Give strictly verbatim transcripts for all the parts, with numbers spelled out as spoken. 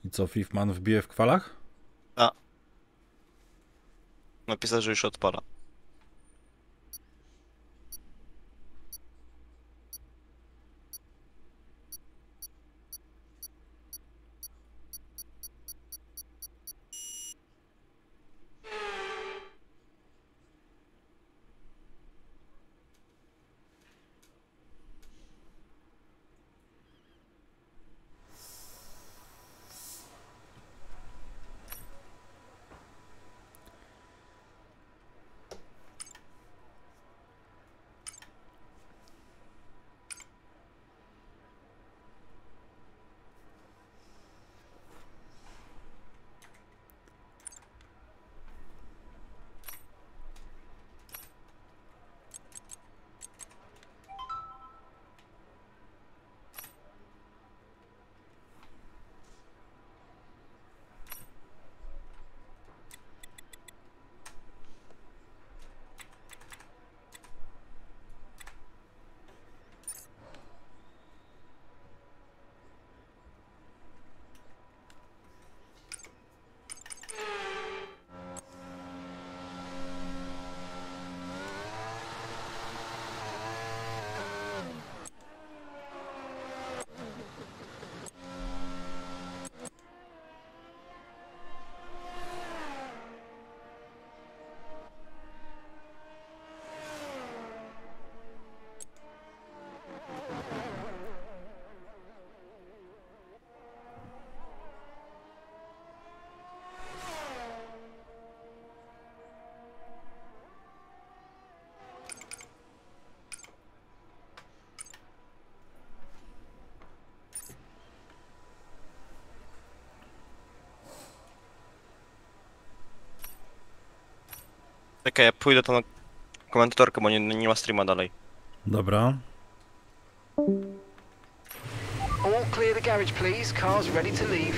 I co, Fifman wbije w kwalach? A, napisał, że już odpala. Czekaj, ja pójdę tam na komentatorkę, bo nie, nie ma streama dalej. Dobra. All clear the garage, please. Car's ready to leave.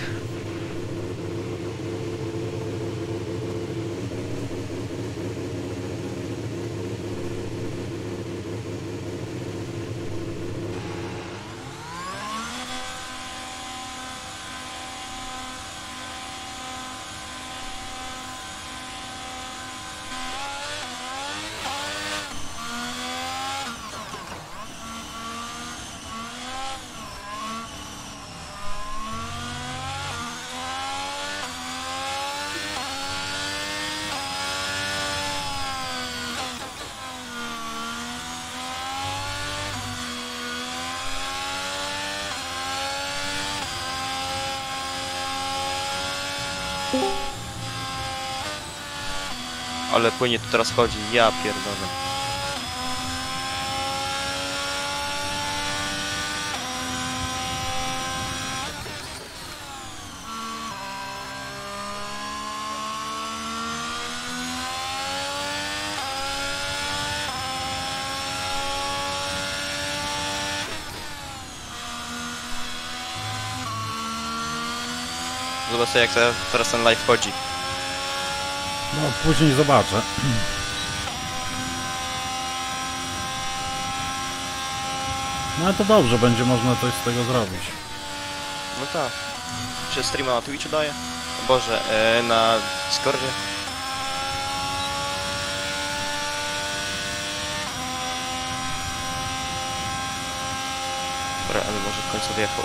Ale płynie to teraz chodzi, ja pierdolę. Zobacz sobie, jak teraz ten live chodzi. No, później zobaczę. No ale to dobrze, będzie można coś z tego zrobić. No tak. Czy streama na Twitchu daje? O Boże, e, na Discordzie? Dobra, ale może w końcu wjechał.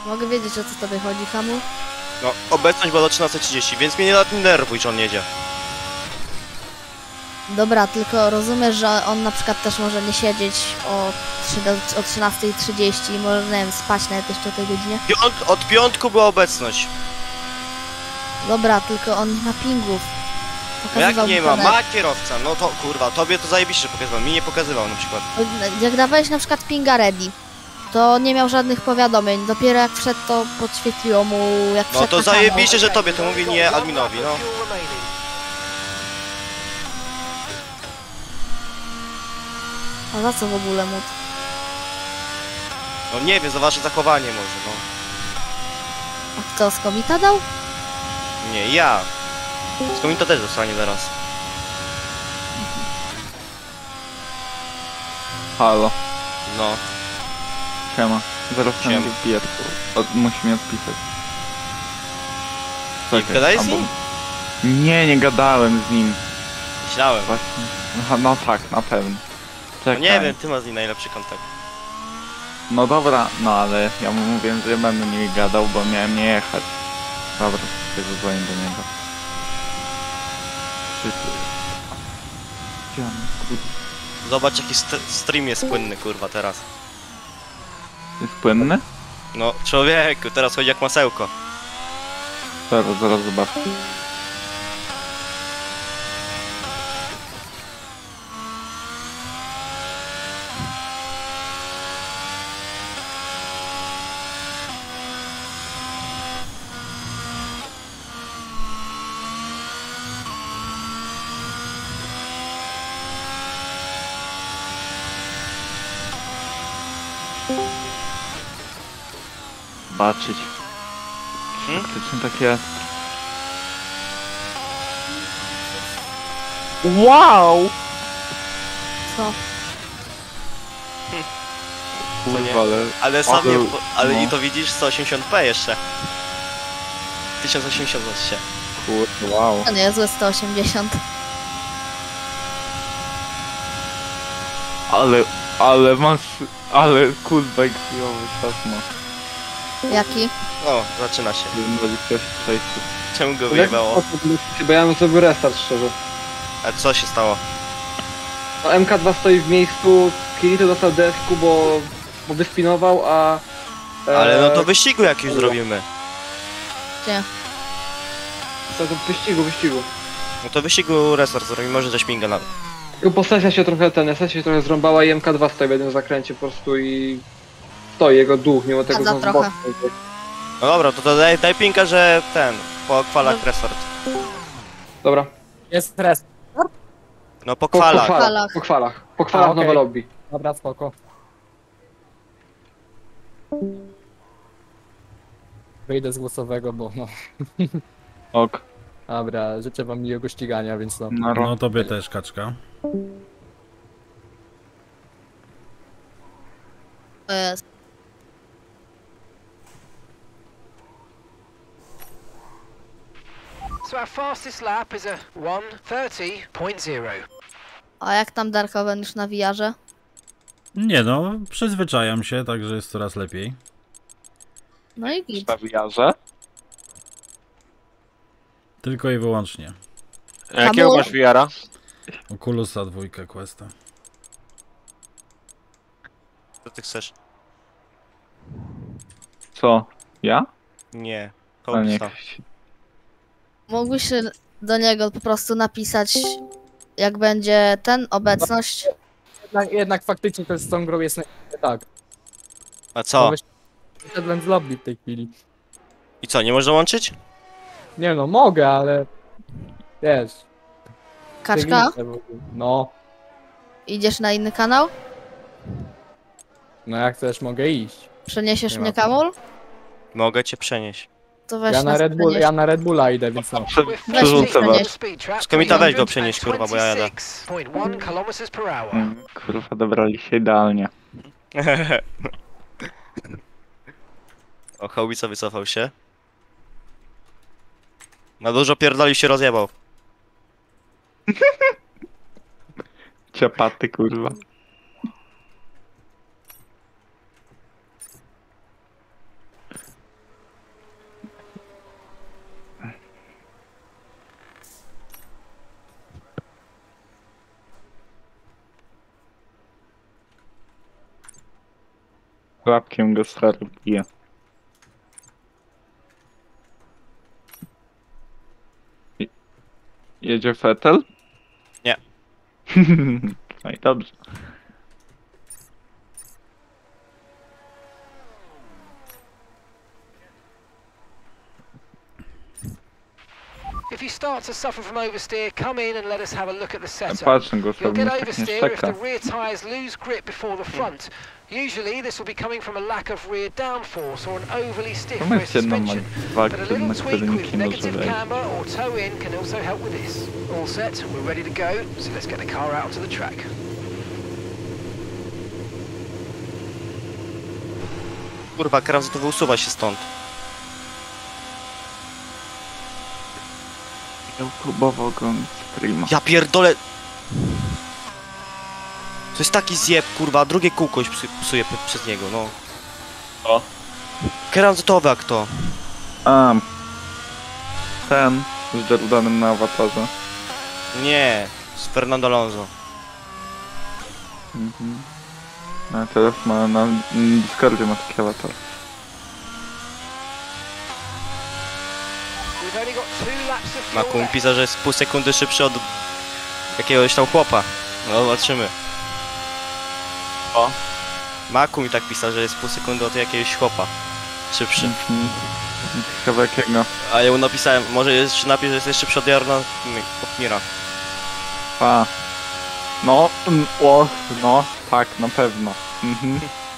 Mogę wiedzieć, o co tobie chodzi, Hamu? No, obecność była do trzynastej trzydzieści, więc mnie nie denerwuj, że on jedzie. Dobra, tylko rozumiesz, że on na przykład też może nie siedzieć o, trzy- o trzynastej trzydzieści i może, nie wiem, spać nawet jeszcze o tej godzinie? Piąt, od piątku była obecność. Dobra, tylko on nie ma pingów. No jak Pokazywał nie mi ma? to Ma na- kierowca, no to kurwa, tobie to zajebiście że pokazywał, mi nie pokazywał na przykład. Jak dawałeś na przykład pinga ready, to nie miał żadnych powiadomień. Dopiero jak wszedł, to podświetliło mu, jak No wszedł to na kanał. zajebiście, że tobie to mówi, nie adminowi, no. Fuel remaining. A za co w ogóle mu? No nie wiem, za wasze zachowanie może, no. A kto z komita dał? Nie, ja. Skąd to też dostanie zaraz. Halo, No. siema. Zaraz Siema. ten wbije, tylko od, musi mi odpisać. Nie gadaj z albo- nim? Nie, nie gadałem z nim. Myślałem. Właśnie. Aha, no tak, na pewno. No Czekaj. nie wiem, ty masz z nim najlepszy kontakt. No dobra, no ale ja mu mówiłem, że będę nie gadał, bo miałem nie jechać. Dobra, sobie zadzwonię do niego. Czy ty... Gdzie on jest, kurwa? Zobacz jaki st stream jest płynny, kurwa, teraz. Jest płynny? No, człowieku, teraz chodzi jak masełko. Zaraz, zaraz zobaczę. Zobaczyć. Hmm? Faktycznie tak jest. Wow! Co? Kurwa, ale... Ale sam Ale- nie, po- ale no. i to widzisz sto osiemdziesiąt p jeszcze. tysiąc osiemdziesiąt się. Kurwa, wow. To niezłe sto osiemdziesiąt. Ale, ale masz... Ale kurwa, jak chujowy czas ma. Jaki? O, zaczyna się. dwadzieścia sześć. Czemu go wyjebało? Bo ja bym zrobił restart szczerze. A co się stało? No M K dwa stoi w miejscu, Kirito dostał D S Q, bo, bo wyspinował, a... e, Ale no to wyścigu jak już zrobimy. Gdzie? To, to wyścigu, wyścigu. No to wyścigu restart zrobimy, może coś pinga nawet. Tylko po sesja się trochę ten, sesja się trochę zrąbała i M K dwa stoi w jednym zakręcie po prostu i... Stoi jego duch, mimo tego, A za że on z trochę. boku. No dobra, to, to daj, daj pinga, że ten, po kwalach restart. Dobra. Jest stres. No po Po, po kwalach. kwalach, Kwalach. po kwalach. Po kwalach A, okej. nowe lobby. Dobra, spoko. Wyjdę z głosowego, bo no. Ok. Dobra, życzę wam miłego ścigania, więc no. Na ro... No tobie też, kaczka. To jest. So our fastest lap is a one thirty point zero. A jak tam Darkoven już na wiarze? Nie no, przyzwyczajam się, także jest coraz lepiej. No i git. Na wiarze? Tylko i wyłącznie. Jakiego Hamu? masz V R-a? Oculusa dwójkę Questa. Co ty chcesz? Co? Ja? Nie. A nie. Kołbista. Mógłbyś do niego po prostu napisać, jak będzie ten, obecność. Jednak, jednak faktycznie to z tą grą jest nie tak. A co? Wyszedłem z lobby w tej chwili. I co, nie można łączyć? Nie no, mogę, ale... Wiesz... Kaczka, przegliczę w ogóle. No, idziesz na inny kanał? no jak chcesz mogę iść. Przeniesiesz Nie mnie, ma. Kamul? Mogę cię przenieść. To weź Ja na nas Red Bull, przenieś. ja na Red Bulla idę, więc no. Przerzucę was. Speed trap. Z komita weź go przenieść, kurwa, bo ja jadę. twenty-six point one kilometers per hour. Mm, Kurwa, dobrali się idealnie. O, Hołbica wycofał się. Na dużo pierdoli się rozjebał. Cię, ciapaty, kurwa. Łapkiem go stary bije. Je- Jedzie Fetel? Nie. No i dobrze. If you start to suffer from oversteer, come in and let us have a look at the setup. Patrzę go You'll sobie get tak nie oversteer if szczeka. the rear tyres lose grip before the front. Usually this will be coming from a lack of rear downforce or an overly stiff To rear jest jedna ma suspension. dwa, But a który little na tweak który nikt with nie może negative wejść. camber or toe in can also help with this. All set, we're ready to go, so let's get the car out to the track. Kurwa, krawca to wyusuwa się stąd. Ja próbował gonić Prima. Ja pierdolę! To jest taki zjeb, kurwa, a drugie kółko już psu- psuje pe- przez niego, no. O. Kieranzetowy jak to. A, ten z Jordanem na awatarze. Nie, z Fernando Alonso. Mhm. A teraz ma na Discordzie ma taki awatar. We've only got two laps of Ma fuel kum left. pisał, że jest pół sekundy szybszy od jakiegoś tam chłopa. No zobaczymy. O. Maku mi tak pisał, że jest pół sekundy od jakiegoś chłopa. Szybszy. Mhm. Ciekawe jakiego. A ja mu napisałem, może jeszcze napisz, że jest szybszy od Jarna od Mira. A. No, mm, o, no, tak, na pewno. Mhm.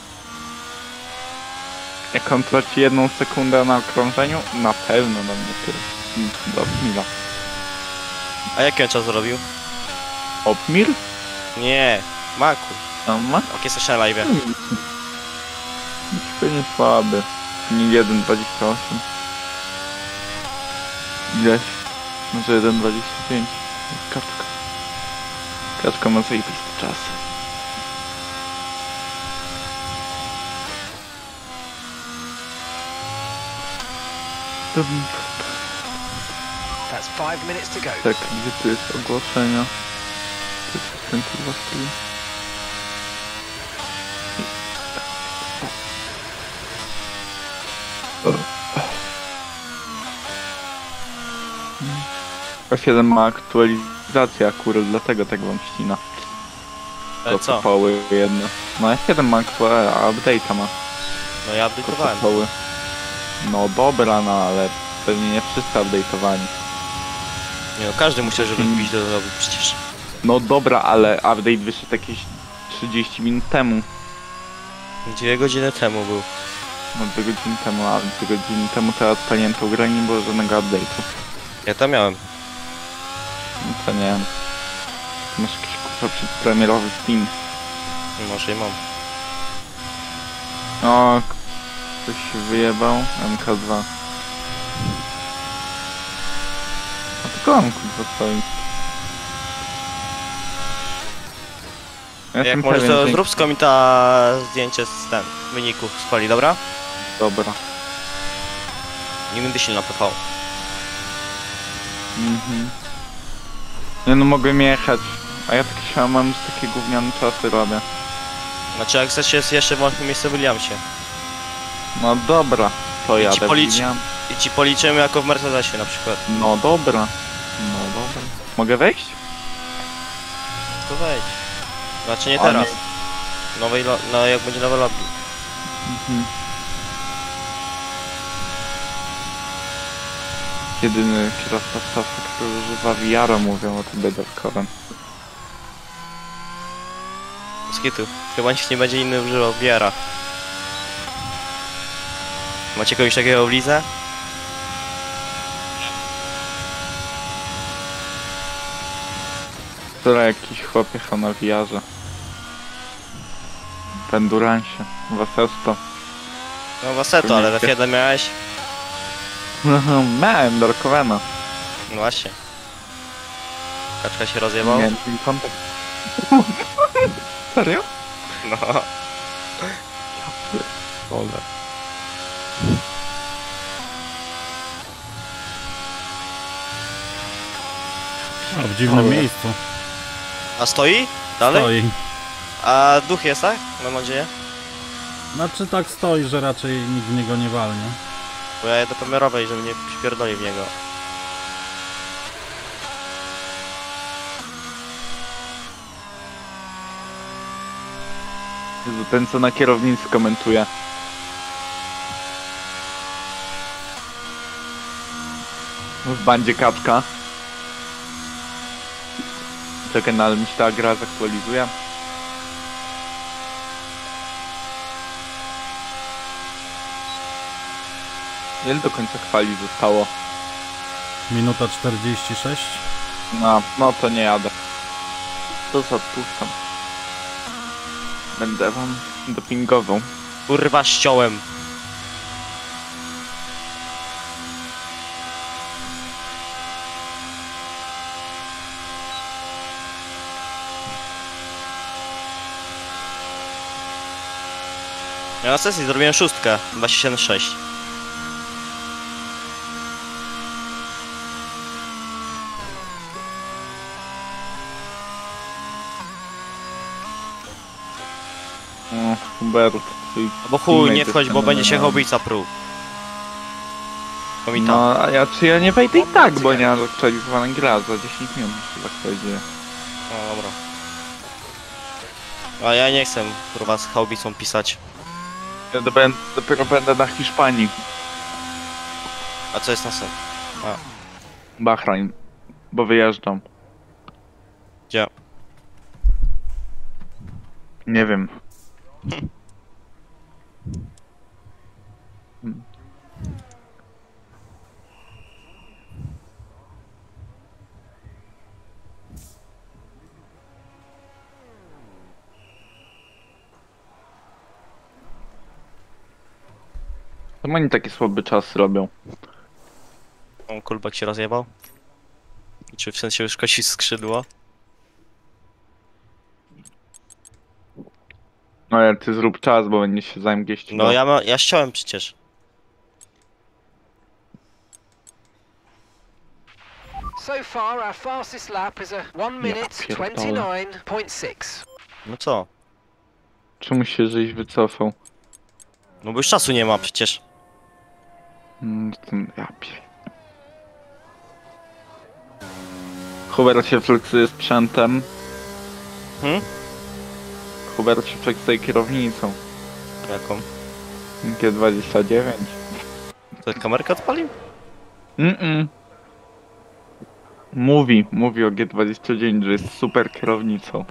Jak on traci jedną sekundę na okrążeniu, na pewno do mnie tyle. Mm, Do Opmira. A jaki on czas zrobił? Opmir? Nie, Maku. A ma? Jak jesteś na live. Pewnie słaby. Nie jeden dwadzieścia osiem. Gdzieś. Może jeden dwadzieścia pięć. Kaczka. Kaczka ma zajebisty czas. That's five minutes to go. Tak, gdzie tu jest ogłoszenia? To jest ten tu właściwie. F jeden ma aktualizację akurat, dlatego tak wam ścina. Ale co? Protokoły jedne. No F jeden ma aktualizację, update'a ma. No ja update'owałem. Protokoły. No dobra, no ale pewnie nie wszyscy update'owani. Nie no, każdy musiał, żeby Hmm. wbić do robu przecież. No dobra, ale update wyszedł jakieś trzydzieści minut temu. Dwie godziny temu był. No dwie godziny temu, a dwie godziny temu to ja odpaliłem tą grę i nie było żadnego update'u. Ja tam miałem. No to nie wiem. Masz jakiś kurwa przedpremierowy Steam. Może i mam. O, ktoś się wyjebał. M K dwa. A tylko on kurwa stoi. Ja Jak jestem możesz, pewien, to że- zrób z komita zdjęcie z ten wyników z pali, dobra? Dobra. Nie będę silna P V. Mhm. Nie no, mogłem jechać. A ja takie się mam, że takie gówniane czasy robię. Znaczy jak chcesz jest jeszcze w moim miejscu w Williamsie. No dobra, to I ci jadę. policzy- William. I ci policzymy jako w Mercedesie na przykład. No dobra. No dobra. Mogę wejść? To wejdź. Znaczy nie A teraz. Nowej lo- no jak będzie nowe lobby. Mhm. Jedyny kierowca w czasach, który używa V R-a, mówią o tym dodatkowym. Skitu. Chyba nikt nie będzie inny używał V R-a. Macie kogoś takiego w lidze? Która jakiś chłop jechał na V R-ze. W Endurance'ie. W Asesto. No w Assetto, ale w F jeden miałeś? Miałem Darkowena. No właśnie. Kaczka się rozjebał? Miałem taki kontakt. Serio? No. Ole. A, w dziwnym Dobra. miejscu. A stoi? Dalej? Stoi. A duch jest, tak? Mam nadzieję. Znaczy tak stoi, że raczej nikt w niego nie walnie. Bo ja jedę po miarowej, żeby nie przypierdoli w niego. Jezu, ten co na kierownicy komentuje. W bandzie kaczka. Czekaj, no ale mi się ta gra zaktualizuje. Ile do końca chwali zostało? Minuta czterdzieści sześć. No, no to nie jadę. To co, odpuszczam. Będę wam dopingował. Kurwa, ściąłem. Ja na sesji zrobiłem szóstkę, dwadzieścia siedem sześć. No, Hubert. Bo chuj, nie wchodź, bo będzie się hobbyca pruł. Pamiętam. No, a ja czy ja nie wejdę i tak, bo nie ma zaktualizowana gra, za dziesięć minut się tak powiedzie. No dobra. A ja nie chcę, kurwa, z haubicą pisać. Ja dopiero, dopiero będę na Hiszpanii. A co jest na sen? Bahrain. Bo wyjeżdżam. Gdzie? Nie wiem. To oni taki słaby czas robią. On kulbak się rozjebał? Czy w sensie już kosi skrzydło? No ale ty zrób czas, bo będzie się za M G ścigał. No ja, ma, ja ściąłem przecież. So far, our fastest lap is a one minute pierdolę. twenty-nine point six. No co? Czemu się żeś wycofał? No bo już czasu nie ma przecież. Mm, ten- ja pier... Hubert się fleksuje sprzętem. Hmm? Hubert się fleksuje kierownicą. Jaką? G dwadzieścia dziewięć. To kamerkę odpalił? Mm-mm. Mówi, mówi o G dwadzieścia dziewięć, że jest super kierownicą.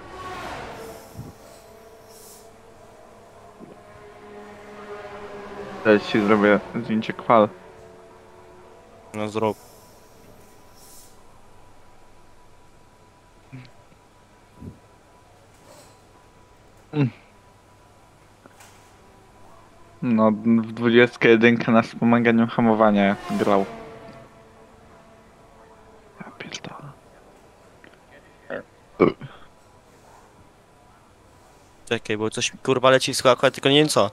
Teraz ci zrobię zdjęcie kwal. No zrób. No, w dwudziestkę jeden na wspomaganiu hamowania grał. Ja pierdolę. Czekaj, bo coś mi kurwa leci z kółka, tylko nie wiem co.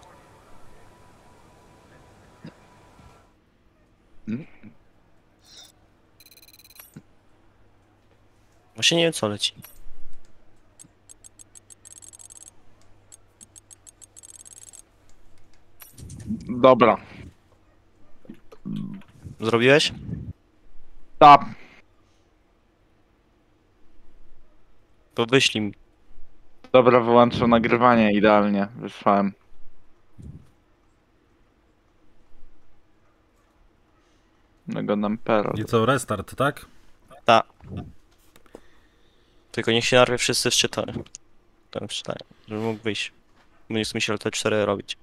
Właśnie nie wiem co leci. Dobra. Zrobiłeś? Tak. To wyślij mi. Dobra, wyłączył nagrywanie idealnie. Wysłałem. Nego Nampera. I co, restart, tak? Ta. Tylko niech się najpierw wszyscy wczytają. Ten wczytają, żeby mógł wyjść. Bo nie chcę mi się te cztery robić.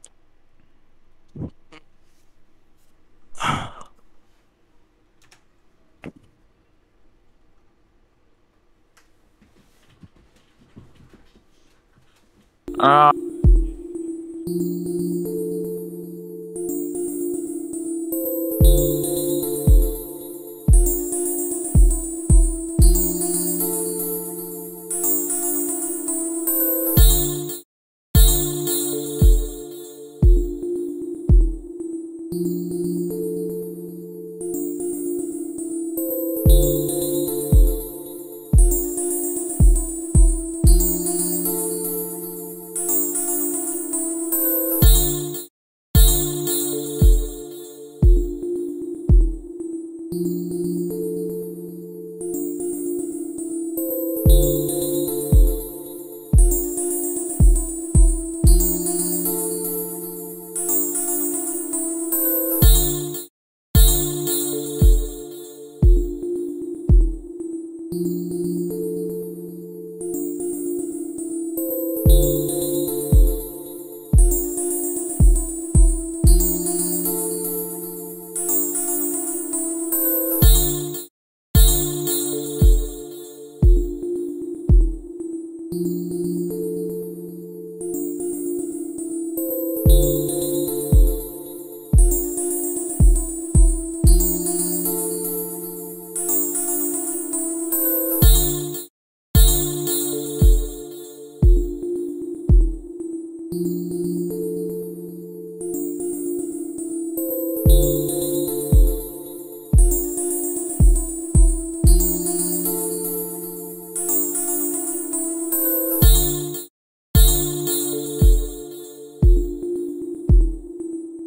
A.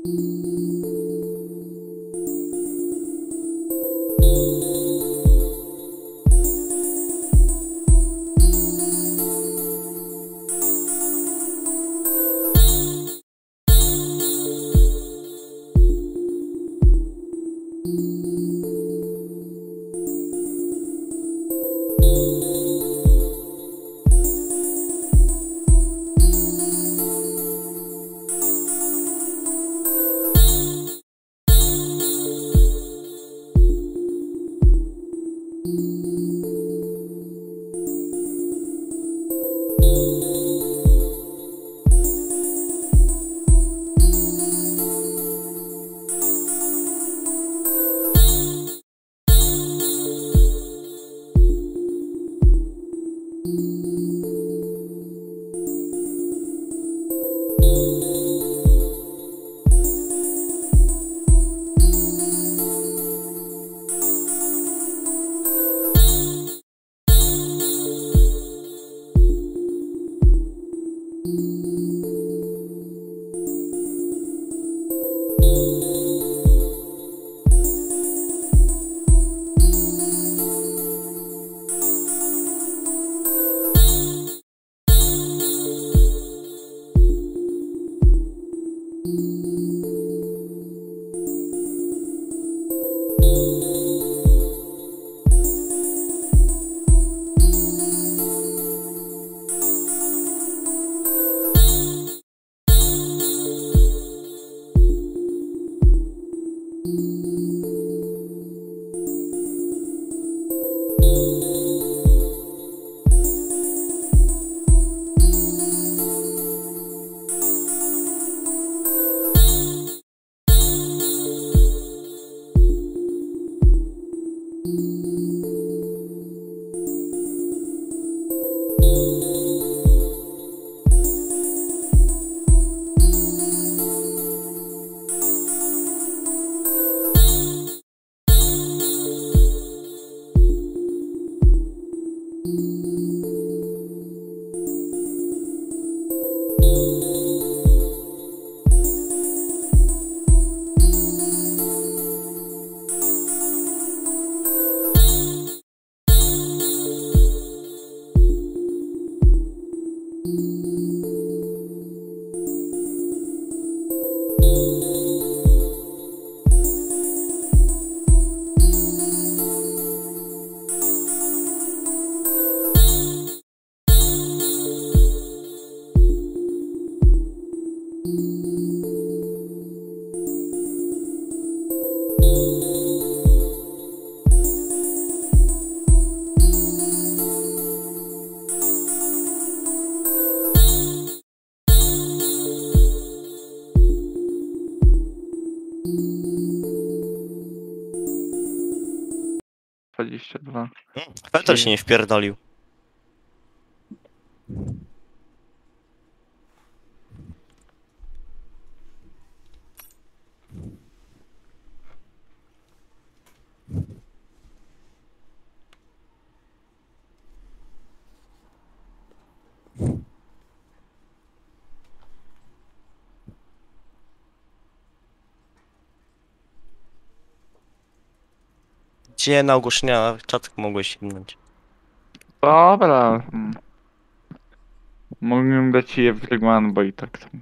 dwadzieścia dwa. Felter się nie wpierdolił. Gdzie na ogłoszenia czat mogłeś sięgnąć? Dobra. hmm. Mogłem dać je w Rygman, bo i tak tam.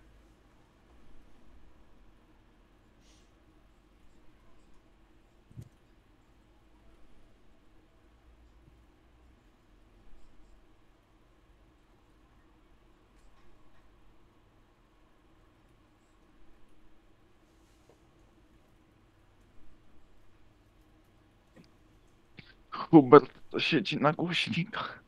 Hubert to siedzi na głośnikach.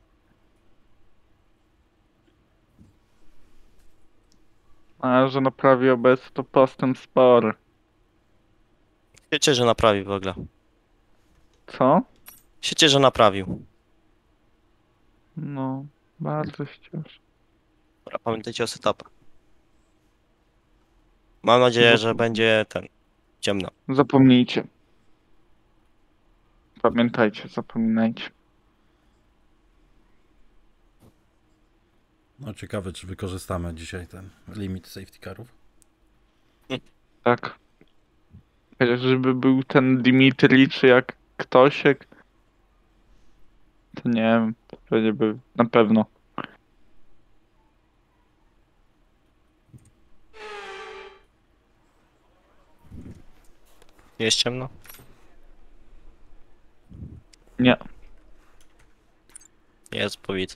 A że naprawi O B S to postęp spory. Wiecie, że naprawił w ogóle. Co? Wiecie, że naprawił. No, bardzo się cieszę. Dobra, pamiętajcie o setupach. Mam nadzieję, że będzie ten ciemno. Zapomnijcie. Pamiętajcie, zapominajcie. No ciekawe, czy wykorzystamy dzisiaj ten limit safety carów. Tak. Chociaż żeby był ten Dimitri, czy jak ktośek, to nie wiem, pewnie by, na pewno. Jest ciemno? Nie. Jest, bo widzę.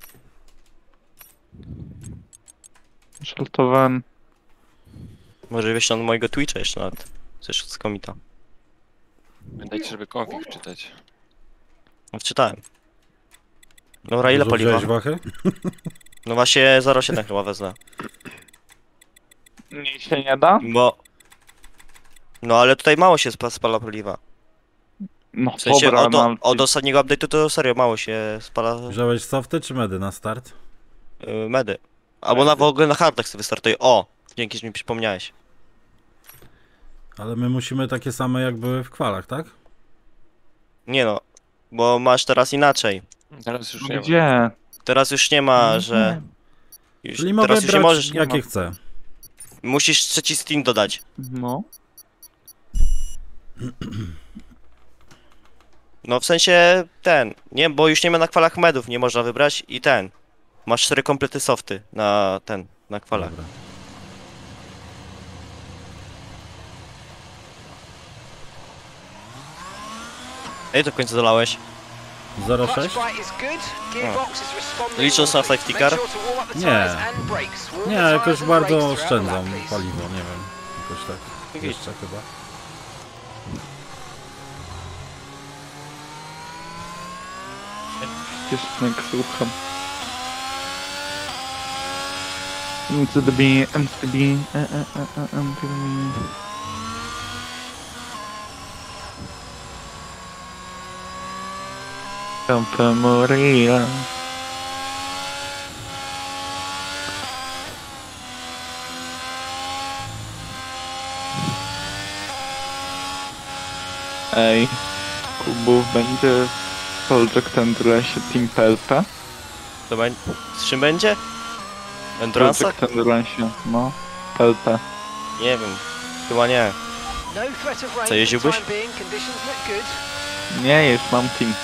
Żartowałem. Może wyjść na mojego Twitcha jeszcze nawet. Coś z komita. Pamiętajcie, żeby konfig czytać. Wczytałem. Dobra, ile Dużo paliwa? wziąłeś wachy? No właśnie zero przecinek siedem chyba wezmę. Nie się nie da? Bo... No ale tutaj mało się spa- spala paliwa. No W sensie dobra, od, no, od ostatniego update'u to serio mało się spala Wziąłeś softy czy medy na start? yy, medy. Albo na w ogóle na hardach sobie wystartuje. O! Dzięki, że mi przypomniałeś. Ale my musimy takie same jak były w kwalach, tak? Nie no, bo masz teraz inaczej. Teraz już nie ma. gdzie? Teraz już nie ma, że... Już, Czyli mogę teraz już nie brać możesz... jakie chcę. Musisz trzeci Steam dodać. No. No w sensie ten, nie, bo już nie ma na kwalach medów, nie można wybrać i ten. Masz cztery komplety softy na ten, na kwalach. Dobra. Ej, to w końcu dolałeś. zero Clutch sześć? bite is good. Gearbox is responding. Licząc na normally. safety Make car? sure to warm up the Nie. tyres and brakes. Warm Nie, the tyres jakoś and bardzo brakes throughout the oszczędzam lap, please. paliwo, nie wiem. Jakoś tak. Jeszcze chyba. Piosenek słucham. M C D B, M C D B, e, e, e, e, M C D B. Campa Moria. Ej, Kubów będzie Project Endurance Team P L P? To będzie... Z czym będzie? Endurance? Project Endurance, no. P L P. Nie wiem. Chyba nie. No threat of rain Co, for the jeździłbyś? time being. Conditions look good. Nie, już mam team.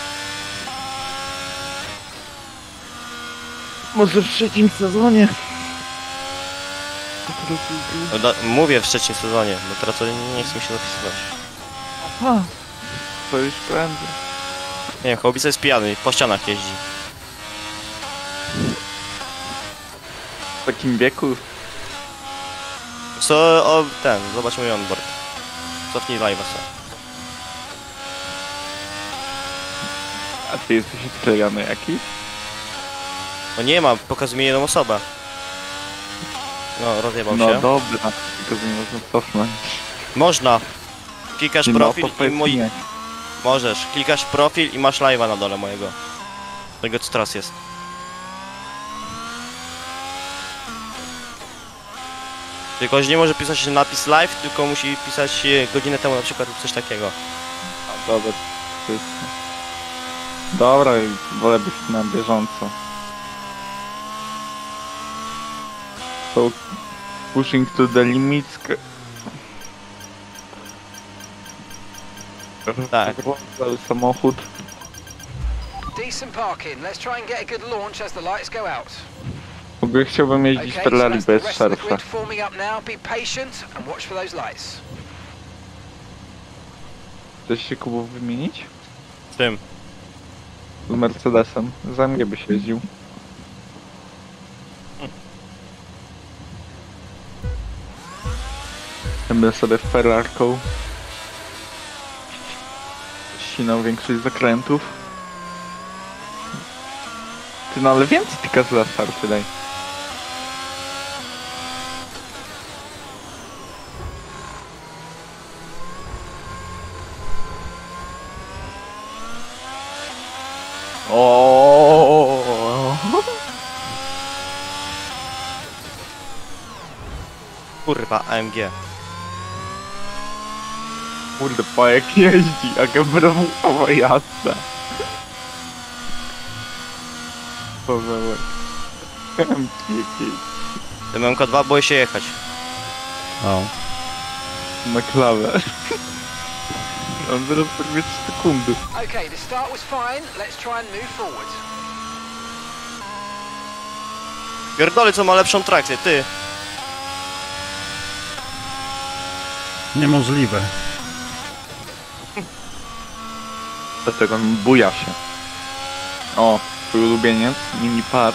Może w trzecim sezonie? No, da, mówię w trzecim sezonie, bo teraz to nie, nie chcę mi się zapisywać. Aha, to już prędzej. Nie wiem, Hobbit jest pijany, po ścianach jeździ. W takim wieku Co, o, ten, zobacz mój onboard. Cofnij live'a sobie. A ty jesteś odklejony jakiś? No nie ma, pokazuje mi jedną osobę. No, rozjebał No się. dobra, tylko nie można cofnąć. Można. Klikasz No, profil to i powiedz mój... nie. Możesz. Klikasz profil i masz live'a na dole mojego. Tego co teraz jest. Tylko, że nie może pisać napis live, tylko musi pisać e, godzinę temu na przykład lub coś takiego. A, dobra, to jest... Dobra, wolę być na bieżąco. So, pushing to the limits. Tak. Samochód. Decent parking. Let's try and get a good launch as the lights go out. W ogóle chciałbym jeździć Okay, so Ferrari that's the bez rest of the szerfa. grid forming up now. Be patient and watch for those lights. Chcesz się Kubów wymienić? Z tym. Z Mercedesem. Za mnie byś jeździł. Będę sobie Ferrarką ścinał większość zakrętów. Ty no ale więcej tylko za starty daj. O. Kurwa, A M G. Kurde, pa jak jeździ, jaka brawurowa jazda. Pawełek. Tym M K dwa boję się jechać. O. na klawę. On zaraz porwie trzy sekundy. Okay, the start was fine. Let's try and move forward. Pierdolę, co ma lepszą trakcję, ty. Niemożliwe. Dlatego on buja się. O, twój ulubieniec, mini pad.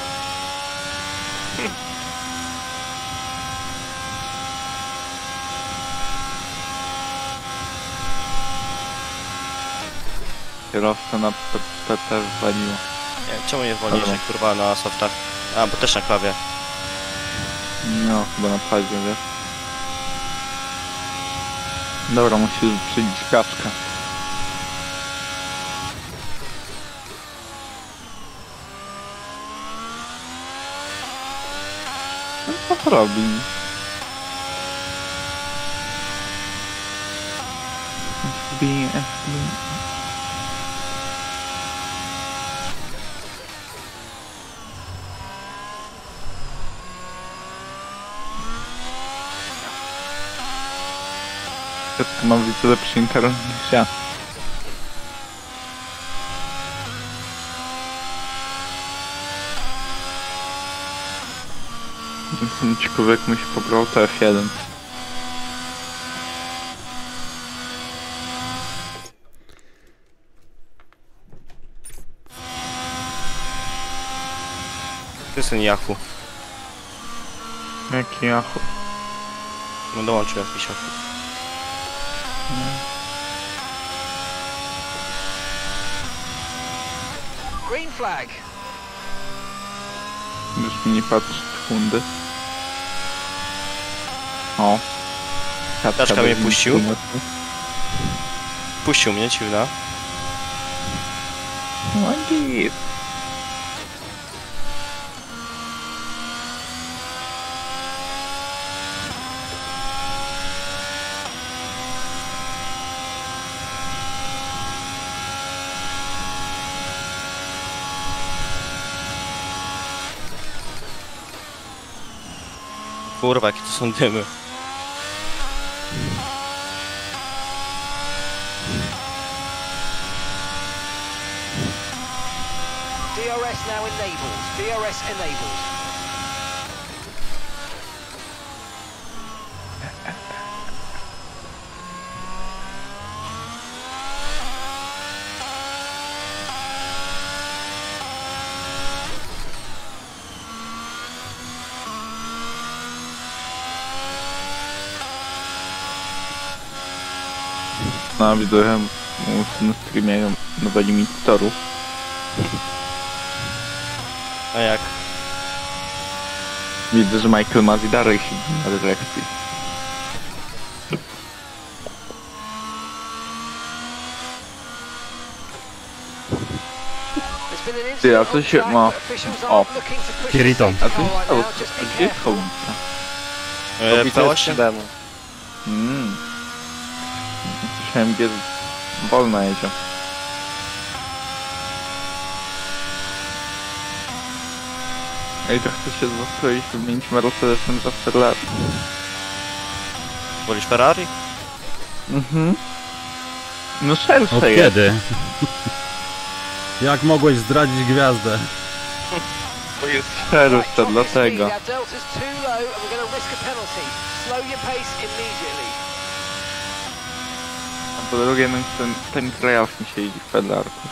Kierowca na P T waliło. Nie, czemu nie wolniejsze, Dobra. kurwa, na softach? A, bo też na klawie. No, chyba na padzie, wiesz? Dobra, musisz przyjść kaczkę. No co to robi? F B, F B. Mam widzę lepszy internet niż ja. Jestem ciekawy, jak mi się pobrał to F jeden. To jest ten Yahoo. Jaki Yahoo? No dołączył jakiś Yahoo. Green flag. Już mi nie patrzy sekundy. O. Kaczka mnie bez puścił. internetu. Puścił mnie, ciwna. No git. Kurwa, jakie to są dymy. D R S now enabled. D R S enabled. No, widzę, na streamie noweli mi torów. A jak? Widzę, że Michael Masi dalej siedzi na dyrekcji. There's been an Ty, a incident co on się track, ma? but officials O. aren't looking to push the Kiriton. safety A ty car right co? now. Just A be gdzie jest careful. hołbica? E, Pała się? Mmm. Słyszałem, gdzie wolno jedzie. Ej, to chcę się zastroić, wymienić Mercedesem za Ferrari. Wolisz Ferrari? Mhm. No Od szersze jest. kiedy? Jak mogłeś zdradzić gwiazdę? To jest Right, szersze, drop your dlatego. speed. Our delta's too low and we're going to risk a penalty. Slow your pace immediately. A po drugie, no ten, ten krajów mi się jeździ w Ferrarku.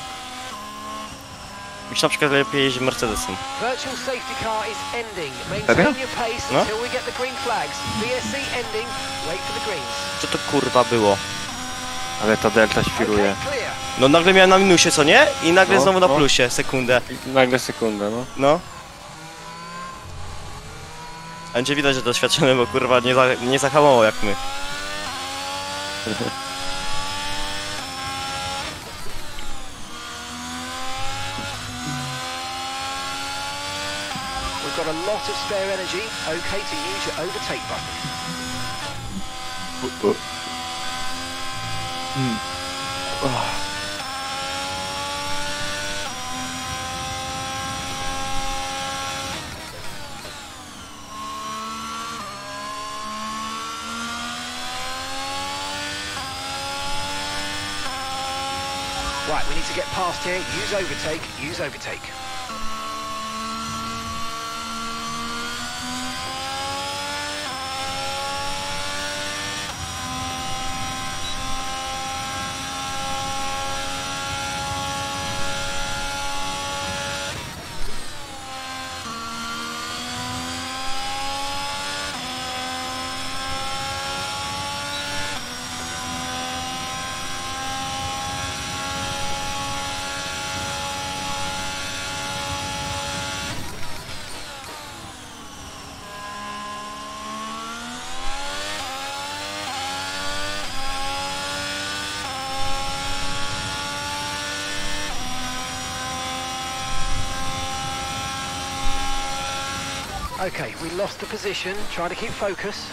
Mi się na przykład lepiej jeździ Mercedesem. Virtual safety car is ending. Serio? Maintain your pace No. until we get the green flags. V S C ending. Wait for the greens. Co to kurwa było? Ale ta delta świruje. Okay, clear. No nagle miałem na minusie, co nie? I nagle No, znowu na no. plusie, sekundę. I nagle sekunda, no. No. Będzie widać, że doświadczony, bo kurwa nie, za, nie zahamował jak my. We've got a lot of spare energy. Okay to use your overtake button. Mm. Oh. Right, we need to get past here. Use overtake. Use overtake. Okay, we lost the position. Try to keep focus.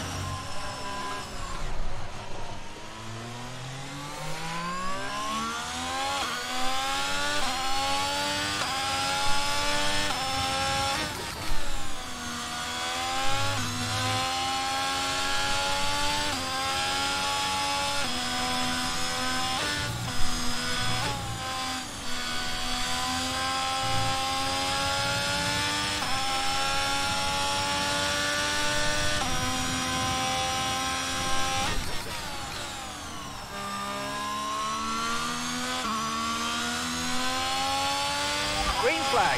Green flag.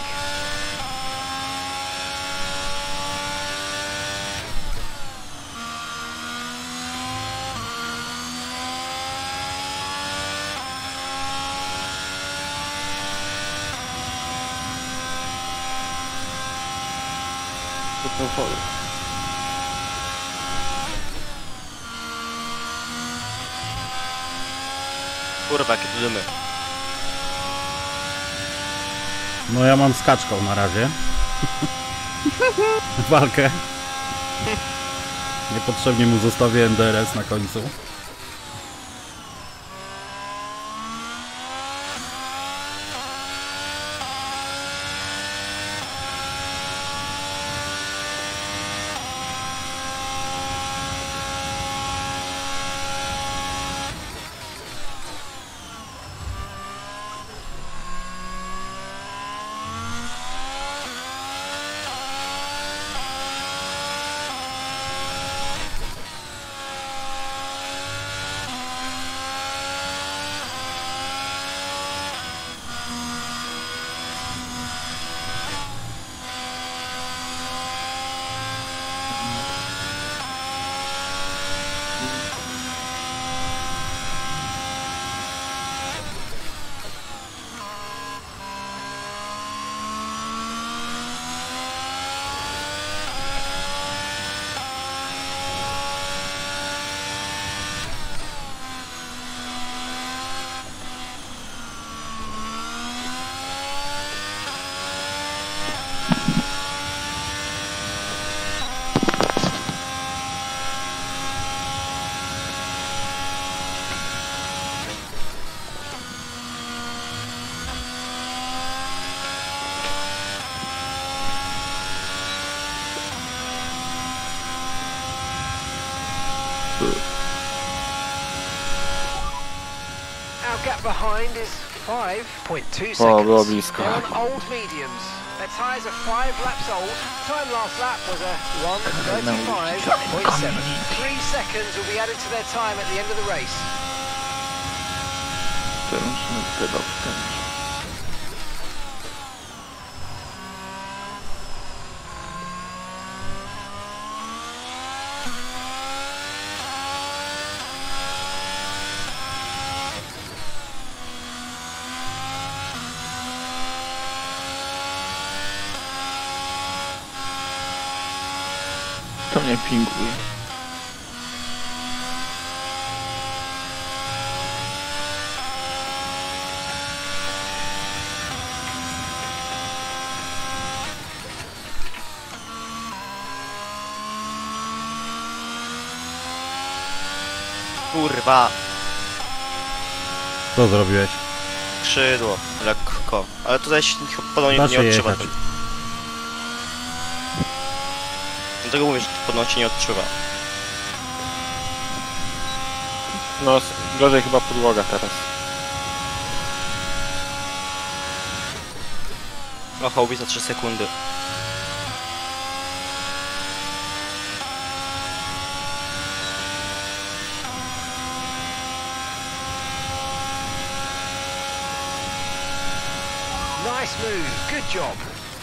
Kurwa, jakie tu dymy. No ja mam z kaczką na razie. Walkę. Niepotrzebnie mu zostawiłem D R S na końcu. Our gap behind is five point two O, seconds. było blisko. They're on old mediums. Their tyres are five laps old. Time last lap was a one thirty-five point seven. Three seconds will be added to their time at the end of the race. To mnie pinguje. Kurwa, Co zrobiłeś? skrzydło, lekko. Ale tutaj się podobnie Da nie się odczuwa. jechać. Dlatego mówię, że podobno się nie odczuwa. No, gorzej chyba podłoga teraz. O, Hobby za trzy sekundy. Nice move, good job.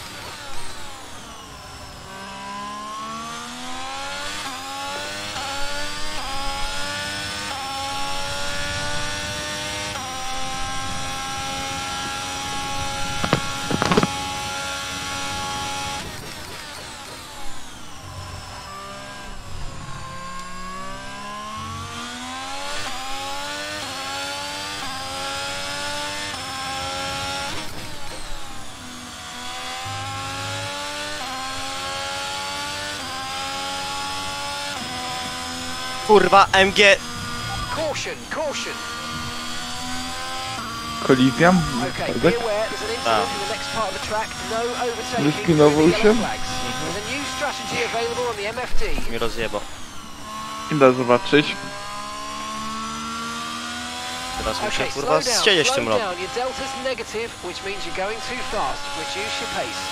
Kurwa, M G! Caution, caution. Kolizja? Okay, be Tak? aware there's an Ah. incident in the next part of the track. No overtaking. Wyspinował through the się? yellow flags. There's a new strategy available on the M F D. Mi rozjebał. Idę zobaczyć. Teraz muszę Okay, kurwa slow down, siedzieć w slow tym roku. down. Your delta's negative, which means you're going too fast. Reduce your pace.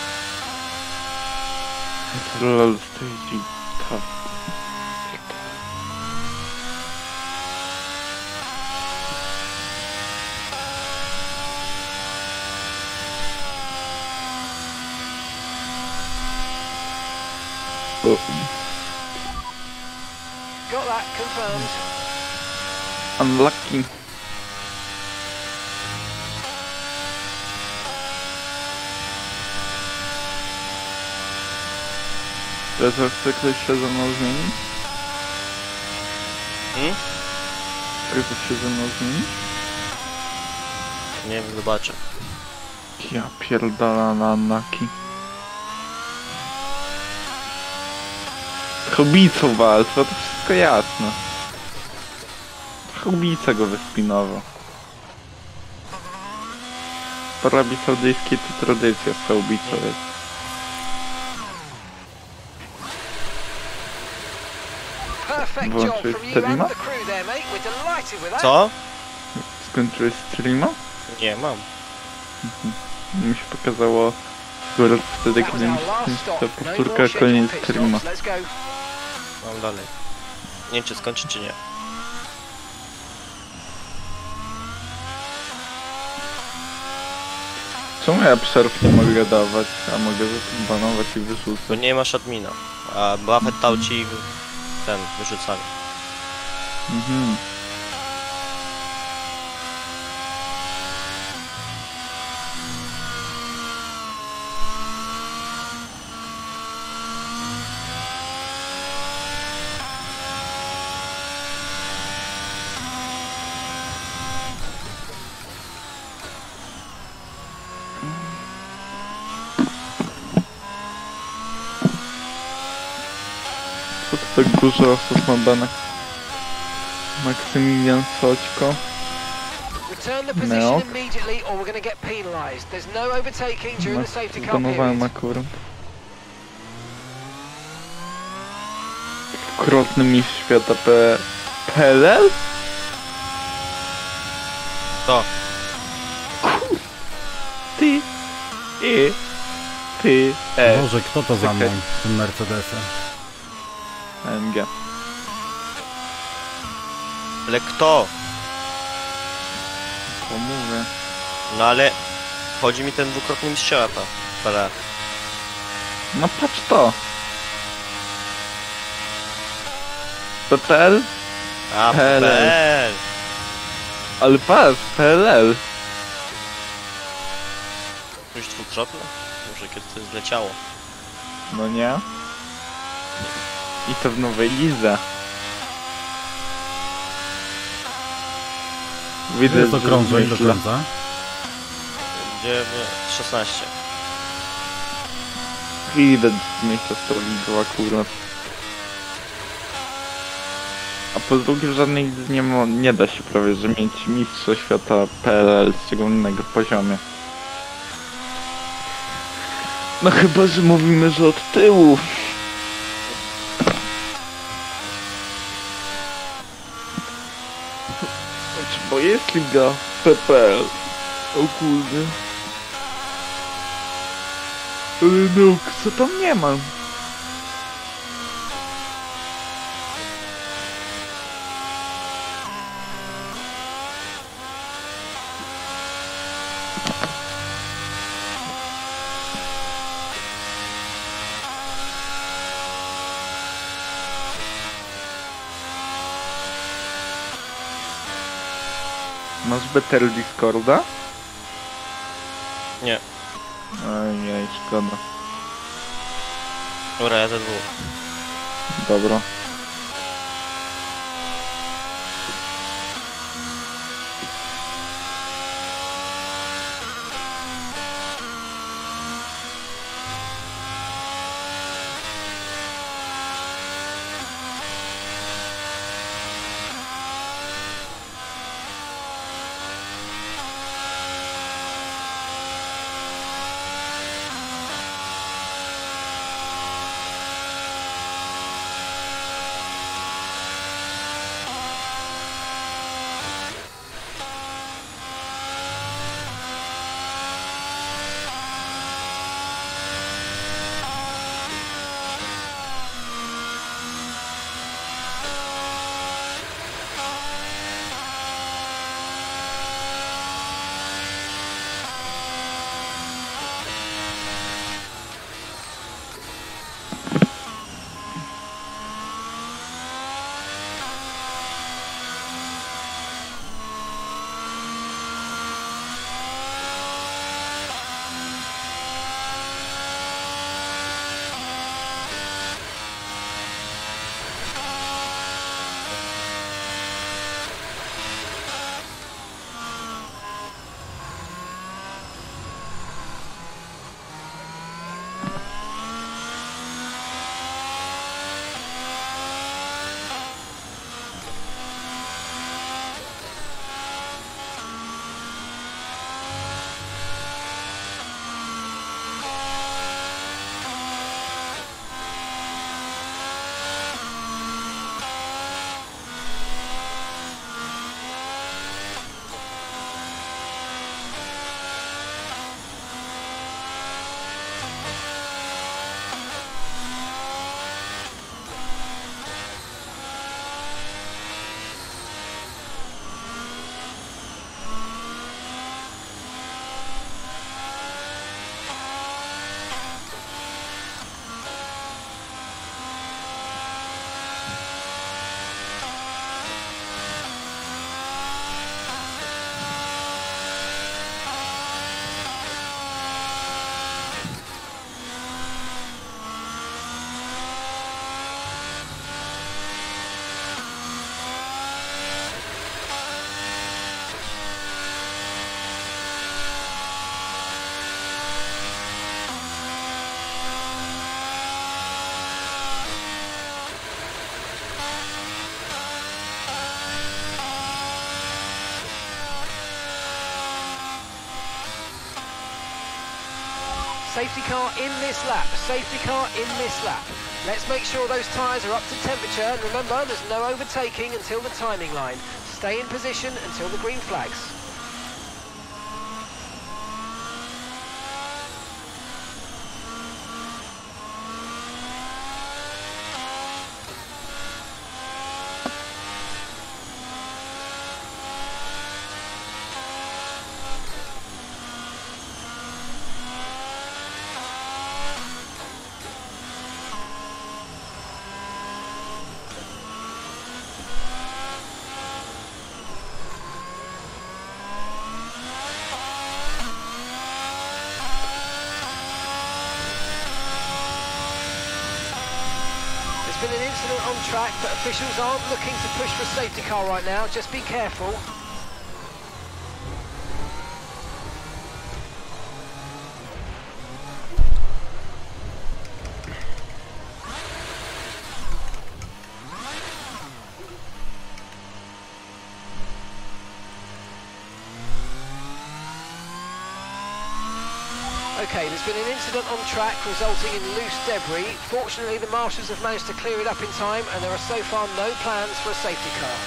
Lol, stoi tam. O, Got that confirmed. unlucky. Teraz chce ktoś się ze mną zmienić? Hmm? Chce ktoś się ze mną zmienić? Nie wiem, zobaczę. Ja pierdala na unlucky. Hobicą walczą, to wszystko jasne. Hobica go wyspinował. W Arabii Saudyjskiej to tradycja z hobicą jest. Perfect job Włączyłeś from you and streama? the crew there, mate. We're delighted with that. Co? Skończyłeś streama? Nie, mam. Mi się pokazało akurat wtedy, That was kiedy mi our last się stop. ta No powtórka more koniec scheduled pit streama. stops. Let's go. Mam dalej. Nie wiem, czy skończy, czy nie. Czemu ja przerw nie mogę dawać, a mogę banować i Bo wyrzucać? nie masz admina. A Buffett dał ci ten, wyrzucanie. Mhm. Co to tak dużo osób ma banach? Maksymilian Soćko. Return the position Milk. immediately or we're going to get penalised. There's no overtaking during the safety car Zbanowałem period. akurat. Krotny mistrz świata P... P L L? To. Ty. I. Ty. E. Boże, kto to za mną, Czekaj. tym Mercedesem? M G. Ale kto? To mówię. No ale... Chodzi mi ten dwukrotny mistrz świata. Ale... No patrz to. P P L? A, P L L. P L. Ale patrz, P L L. Już dwukrotny? Może kiedy to zleciało. No nie? I to w nowej lidze. Widzę, Jest to że krążej do myślę. końca. Gdzie... szesnaście. Widać miejsca z tą ligą akurat. A po drugie w żadnej lidze nie, mo- nie da się prawie, że mieć mistrza świata P L L z czego innego poziomie. No chyba, że mówimy, że od tyłu. Znaczy, bo jest liga P P L. O kurde. No, co tam nie mam? Masz Betel Discorda? Nie. Ojej, szkoda. Dobra, ja ze dwóch. Dobra. Safety car in this lap, safety car in this lap. Let's make sure those tyres are up to temperature, and remember, there's no overtaking until the timing line. Stay in position until the green flags. There's been an incident on track, but officials aren't looking to push for a safety car right now. Just be careful. Okay, there's been an incident on track resulting in loose debris. Fortunately, the marshals have managed to clear it up in time, and there are so far no plans for a safety car.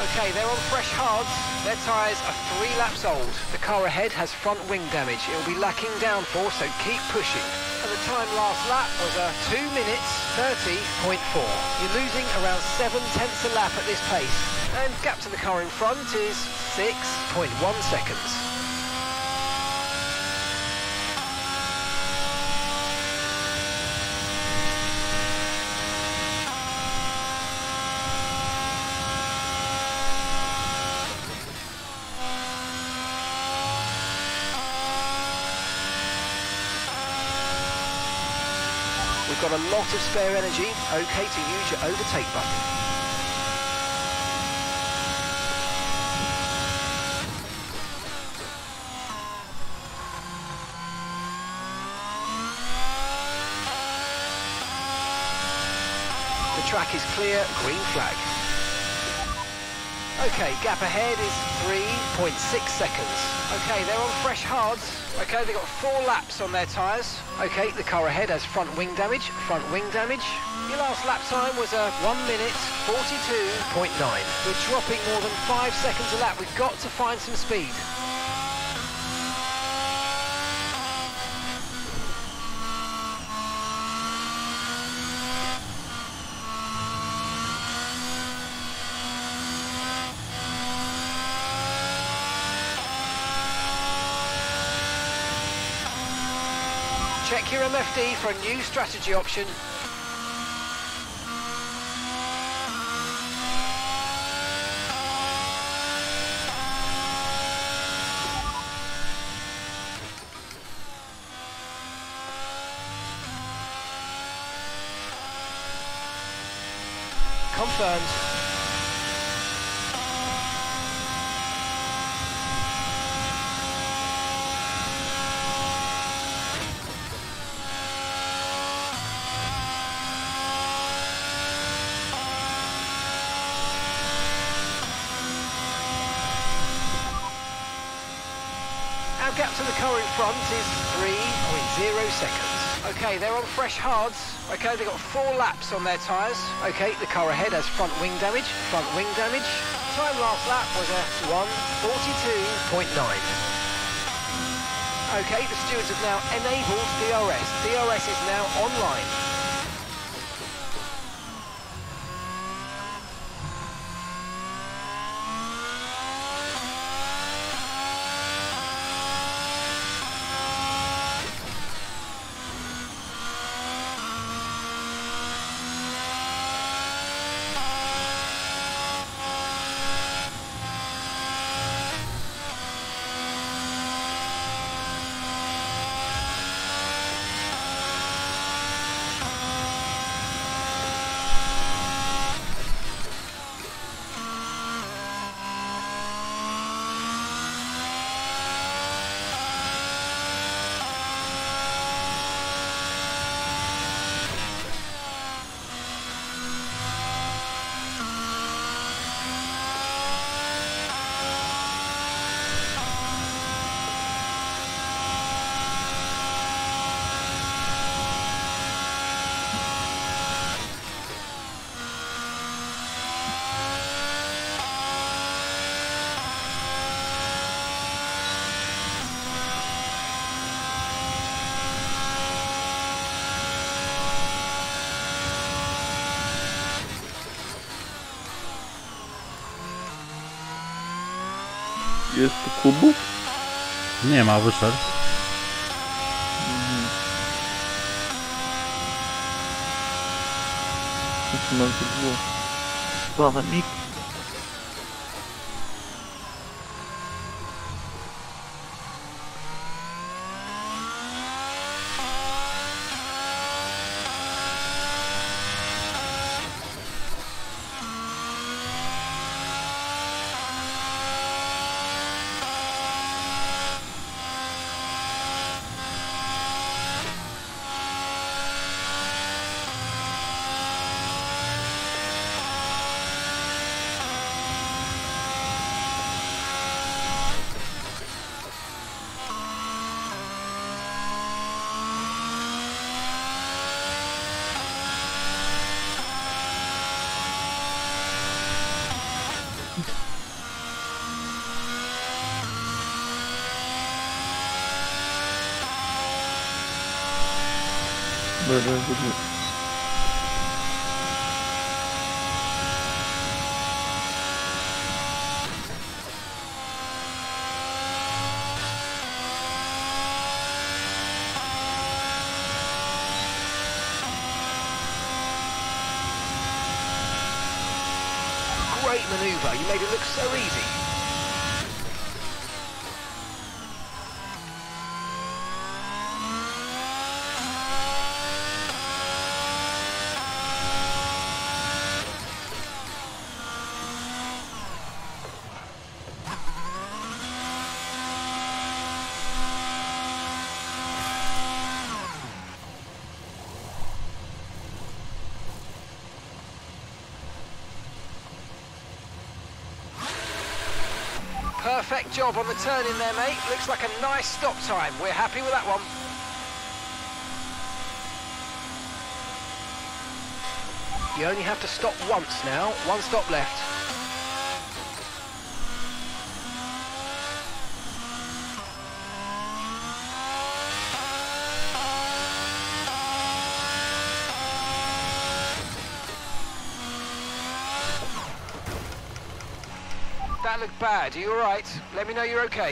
Okay, they're on fresh hards. Their tyres are three laps old. The car ahead has front wing damage. It will be lacking downforce, so keep pushing. And the time last lap was a two minutes thirty point four. You're losing around seven tenths a lap at this pace. And gap to the car in front is six point one seconds. We've got a lot of spare energy, okay to use your overtake button. The track is clear, green flag. Okay, gap ahead is three point six seconds. Okay, they're on fresh hards. Okay, they've got four laps on their tyres. Okay, the car ahead has front wing damage, front wing damage. Your last lap time was a one minute forty-two point nine. We're dropping more than five seconds a lap. We've got to find some speed. Check your M F D for a new strategy option. Confirmed. Our gap to the car in front is three point zero seconds. Okay, they're on fresh hards. Okay, they've got four laps on their tyres. Okay, the car ahead has front wing damage, front wing damage. Time last lap was a one forty-two point nine. Okay, the stewards have now enabled D R S. D R S is now online. Jest tu Kubów? Nie ma, wyszedł. Mhm. Co mam tu było? Sławemik? By, by, by, by. Great manoeuvre, you made it look so easy. Perfect job on the turn in there, mate. Looks like a nice stop time. We're happy with that one. You only have to stop once now. One stop left. That looked bad. Are you alright? Let me know you're okay.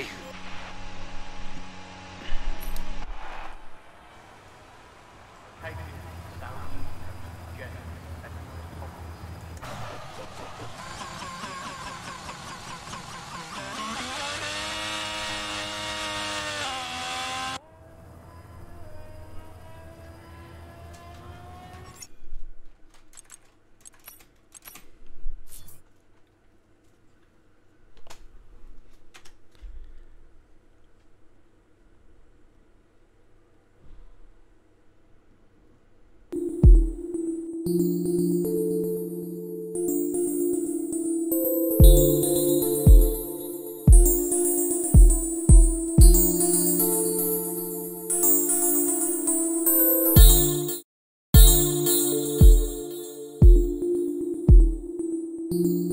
you